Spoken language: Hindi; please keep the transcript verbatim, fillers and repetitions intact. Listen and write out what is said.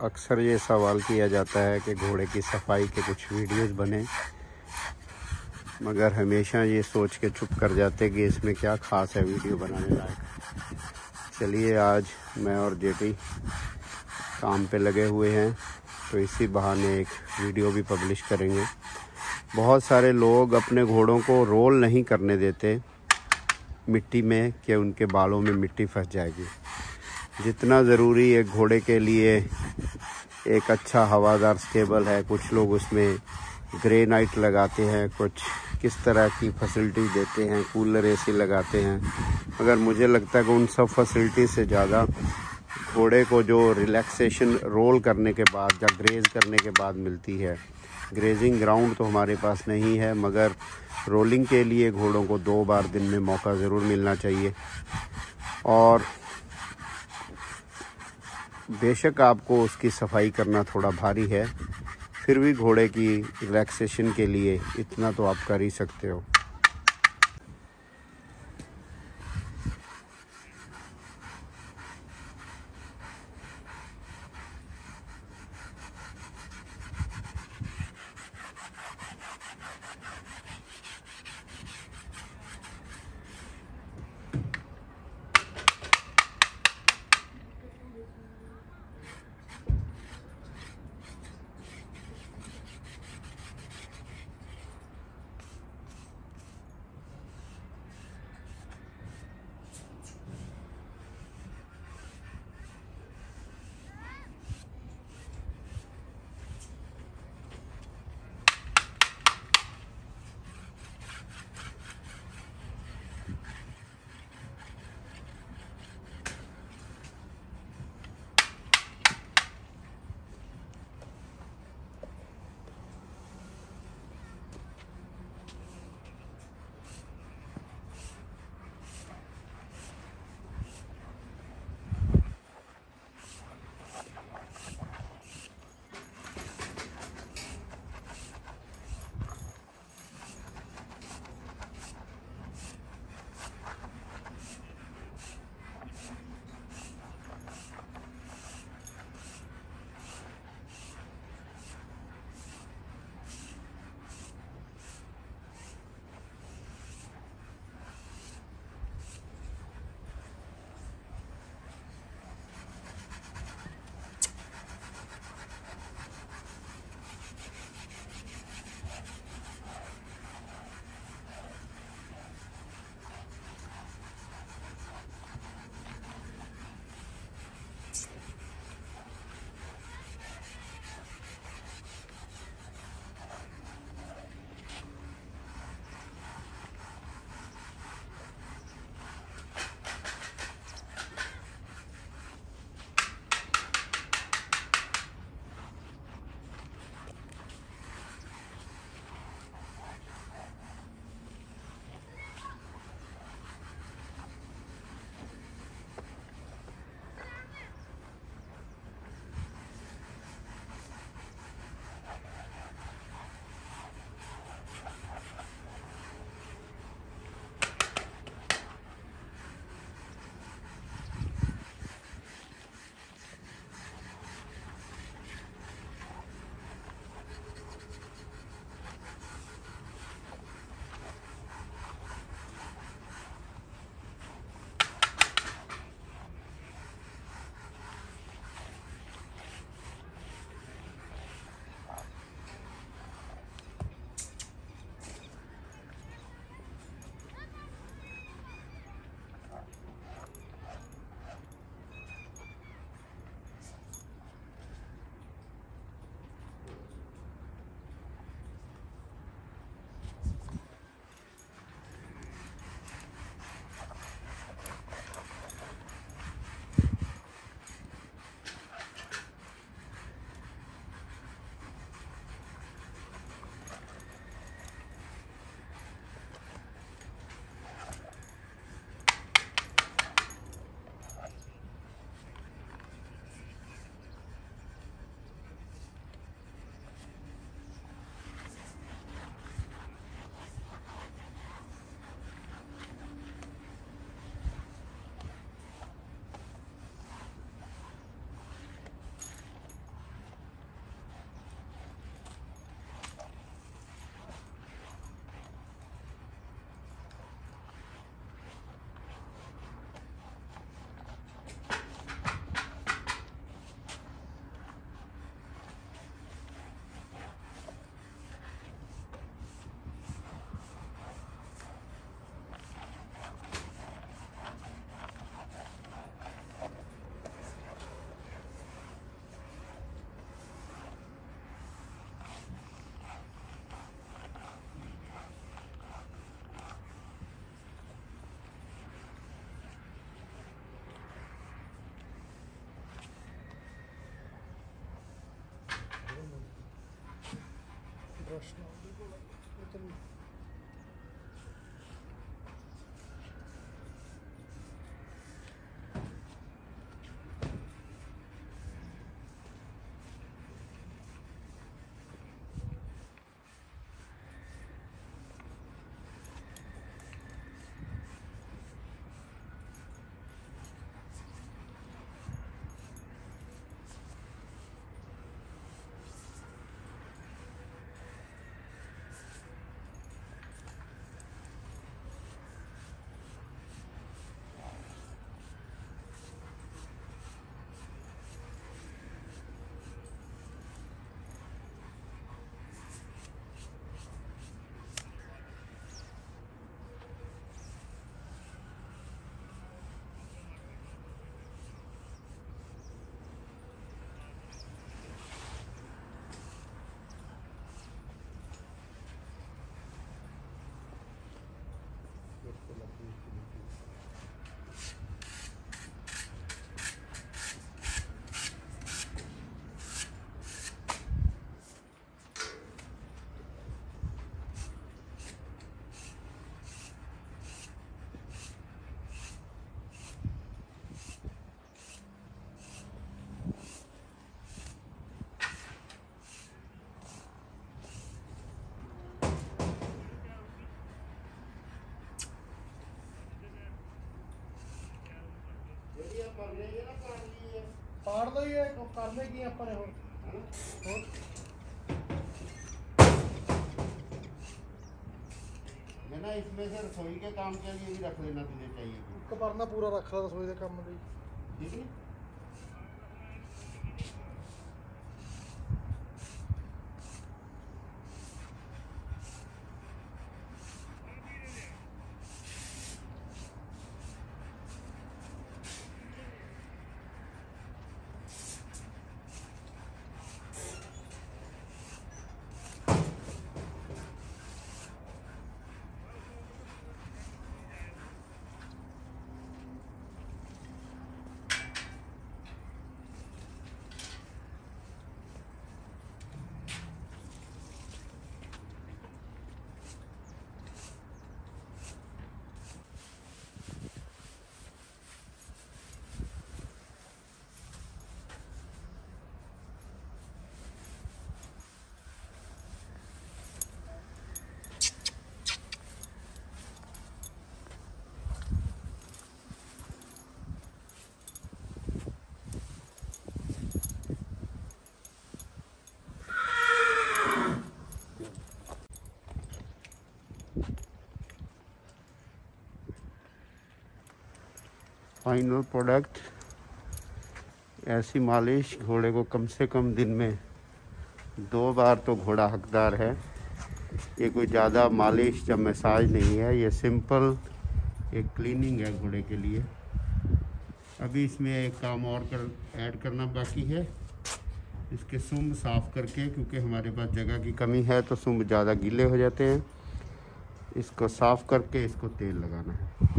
अक्सर ये सवाल किया जाता है कि घोड़े की सफाई के कुछ वीडियोस बने, मगर हमेशा ये सोच के चुप कर जाते कि इसमें क्या ख़ास है वीडियो बनाने लायक। चलिए आज मैं और जेटी काम पे लगे हुए हैं, तो इसी बहाने एक वीडियो भी पब्लिश करेंगे। बहुत सारे लोग अपने घोड़ों को रोल नहीं करने देते मिट्टी में कि उनके बालों में मिट्टी फंस जाएगी। जितना ज़रूरी एक घोड़े के लिए एक अच्छा हवादार स्टेबल है, कुछ लोग उसमें ग्रेनाइट लगाते हैं, कुछ किस तरह की फैसिलिटी देते हैं, कूलर एसी लगाते हैं, मगर मुझे लगता है कि उन सब फैसिलिटी से ज़्यादा घोड़े को जो रिलैक्सेशन रोल करने के बाद या ग्रेज करने के बाद मिलती है। ग्रेजिंग ग्राउंड तो हमारे पास नहीं है, मगर रोलिंग के लिए घोड़ों को दो बार दिन में मौका ज़रूर मिलना चाहिए। और बेशक आपको उसकी सफाई करना थोड़ा भारी है, फिर भी घोड़े की रिलैक्सेशन के लिए इतना तो आप कर ही सकते हो। पाड़ दो ये करने की अपने हो ना इसमें से रसोई के काम के लिए भी रख लेना तुझे चाहिए कपरना पूरा रख ला रसोई के काम में ठीक है। फाइनल प्रोडक्ट ऐसी मालिश घोड़े को कम से कम दिन में दो बार तो घोड़ा हकदार है। ये कोई ज़्यादा मालिश या मसाज नहीं है, ये सिंपल एक क्लीनिंग है घोड़े के लिए। अभी इसमें एक काम और कर ऐड करना बाकी है, इसके सूंड साफ़ करके, क्योंकि हमारे पास जगह की कमी है तो सूंड ज़्यादा गीले हो जाते हैं। इसको साफ़ करके इसको तेल लगाना है।